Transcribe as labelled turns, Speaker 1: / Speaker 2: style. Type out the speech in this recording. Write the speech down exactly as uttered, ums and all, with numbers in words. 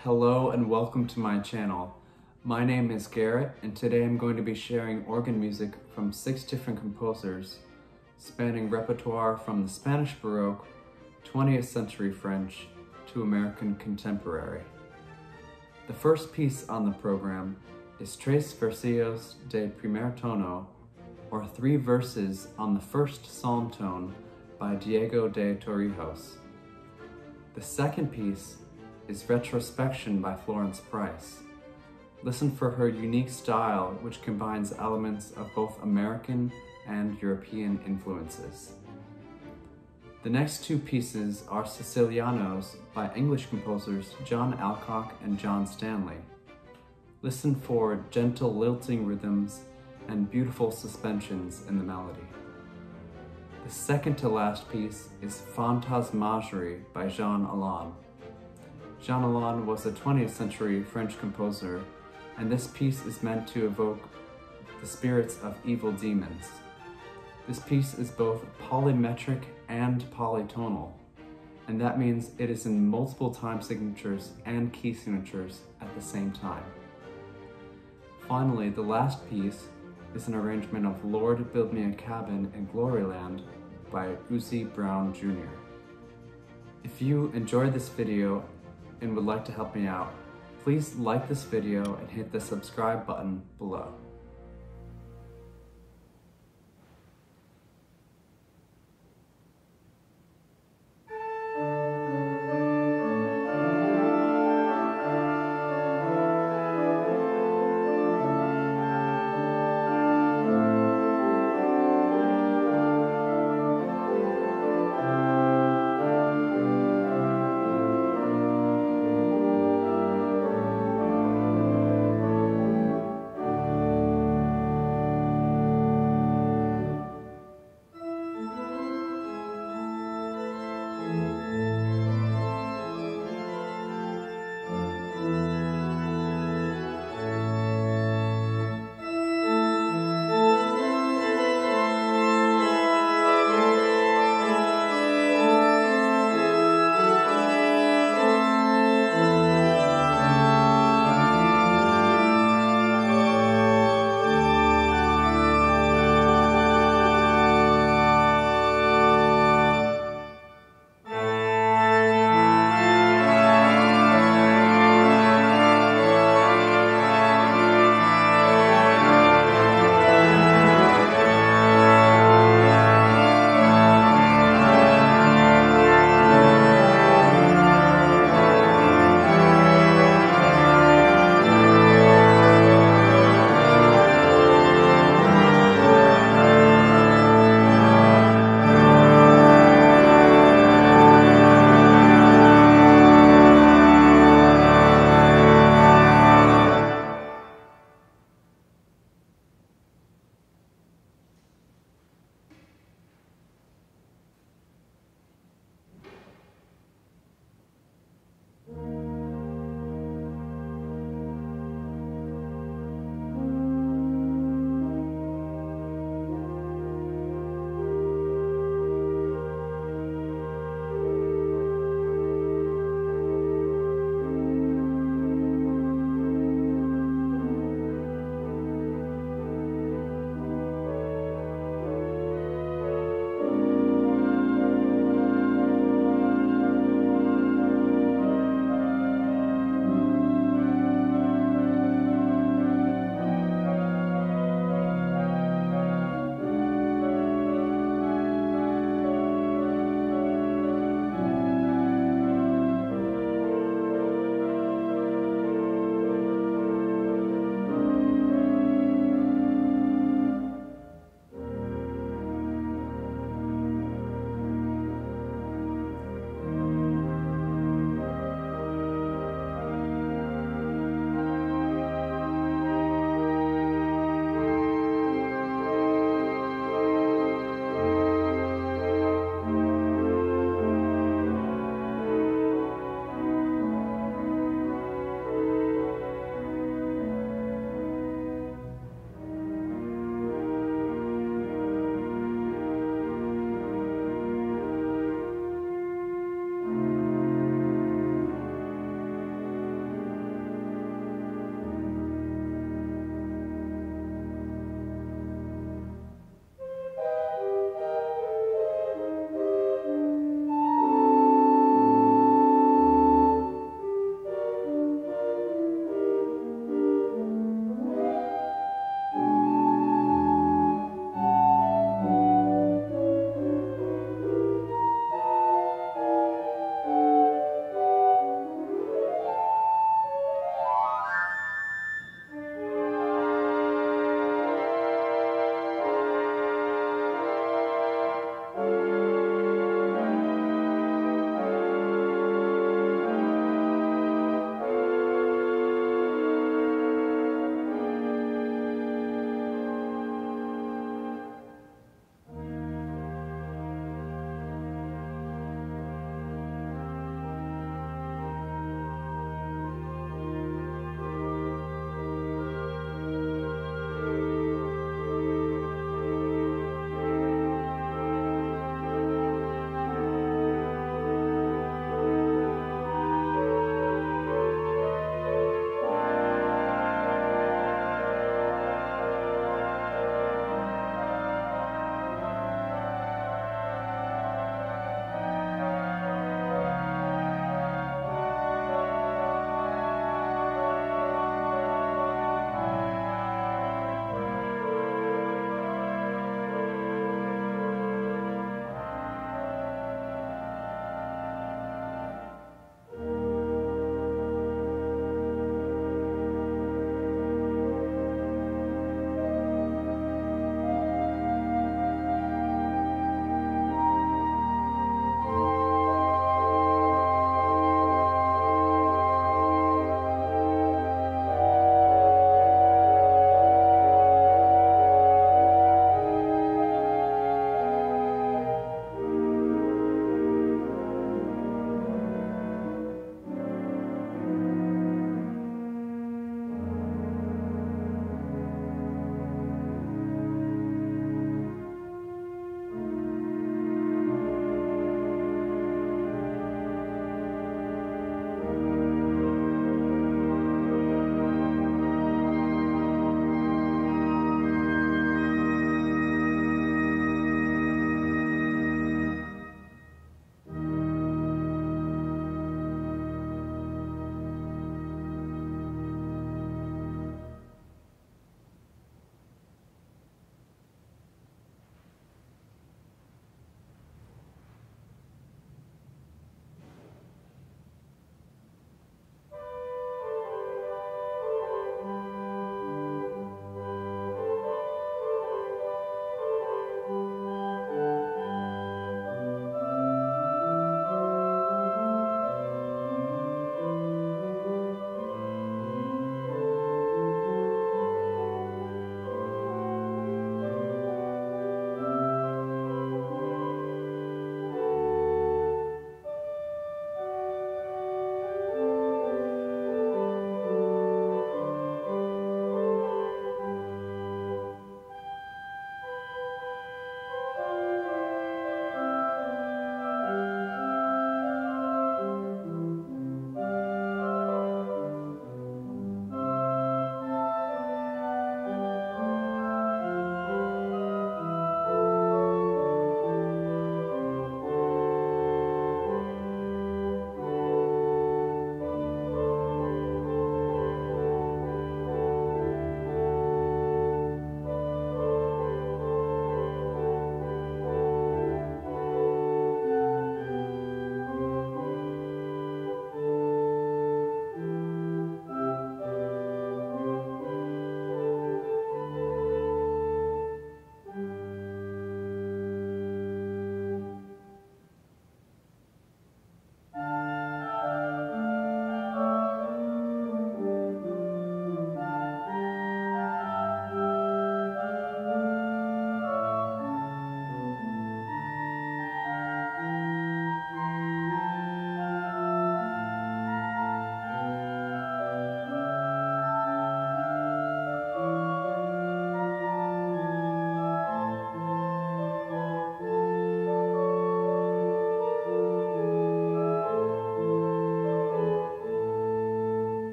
Speaker 1: Hello and welcome to my channel. My name is Garrett and today I'm going to be sharing organ music from six different composers, spanning repertoire from the Spanish Baroque, twentieth century French, to American contemporary. The first piece on the program is Tres Versillos de primer tono, or Three Verses on the First Psalm Tone by Diego de Torrijos. The second piece is Retrospection by Florence Price. Listen for her unique style, which combines elements of both American and European influences. The next two pieces are Sicilianos by English composers John Alcock and John Stanley. Listen for gentle lilting rhythms and beautiful suspensions in the melody. The second to last piece is Fantasmagorie by Jehan Alain. Jehan Alain was a twentieth century French composer, and this piece is meant to evoke the spirits of evil demons. This piece is both polymetric and polytonal, and that means it is in multiple time signatures and key signatures at the same time. Finally, the last piece is an arrangement of Lord Build Me a Cabin in Gloryland by Uzee Brown Junior If you enjoyed this video and would like to help me out, please like this video and hit the subscribe button below.